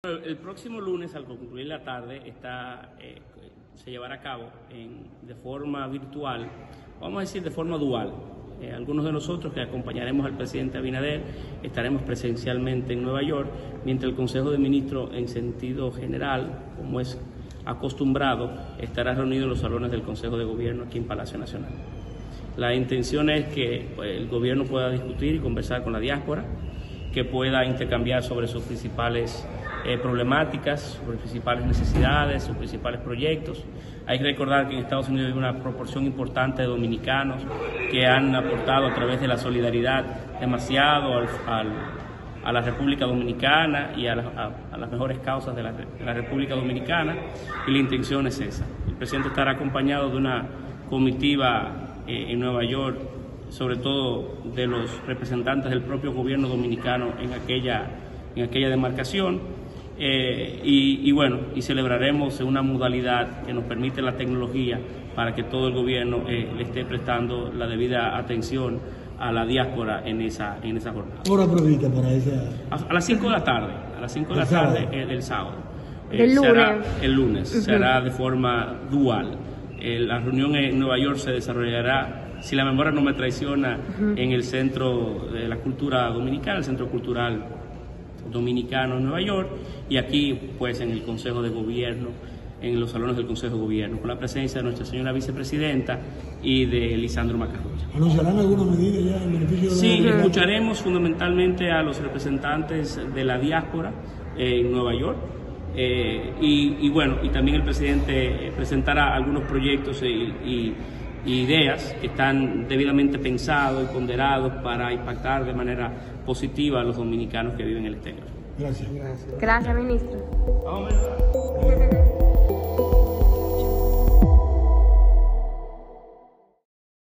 El próximo lunes, al concluir la tarde, se llevará a cabo de forma virtual, vamos a decir de forma dual. Algunos de nosotros que acompañaremos al presidente Abinader estaremos presencialmente en Nueva York, mientras el Consejo de Ministros en sentido general, como es acostumbrado, estará reunido en los salones del Consejo de Gobierno aquí en Palacio Nacional. La intención es que el gobierno pueda discutir y conversar con la diáspora, que pueda intercambiar sobre sus principales problemáticas, sobre principales necesidades, sus principales proyectos. Hay que recordar que en Estados Unidos hay una proporción importante de dominicanos que han aportado a través de la solidaridad demasiado a la República Dominicana y a las mejores causas de la República Dominicana, y la intención es esa. El presidente estará acompañado de una comitiva en Nueva York, sobre todo de los representantes del propio gobierno dominicano en aquella demarcación, y celebraremos una modalidad que nos permite la tecnología para que todo el gobierno le esté prestando la debida atención a la diáspora en esa jornada. ¿Hora prevista para esa? A las 5 de la tarde, del sábado. El lunes se hará de forma dual. La reunión en Nueva York se desarrollará, si la memoria no me traiciona, en el Centro de la Cultura Dominicana, el Centro Cultural Dominicano en Nueva York, y aquí pues en el Consejo de Gobierno, en los salones del Consejo de Gobierno, con la presencia de nuestra señora vicepresidenta y de Lisandro Macarrulla. ¿Anunciarán alguna medida ya en beneficio de la Sí, escucharemos fundamentalmente a los representantes de la diáspora en Nueva York. Y también el presidente presentará algunos proyectos y ideas que están debidamente pensados y ponderados para impactar de manera positiva a los dominicanos que viven en el exterior. Gracias. Gracias, ministro.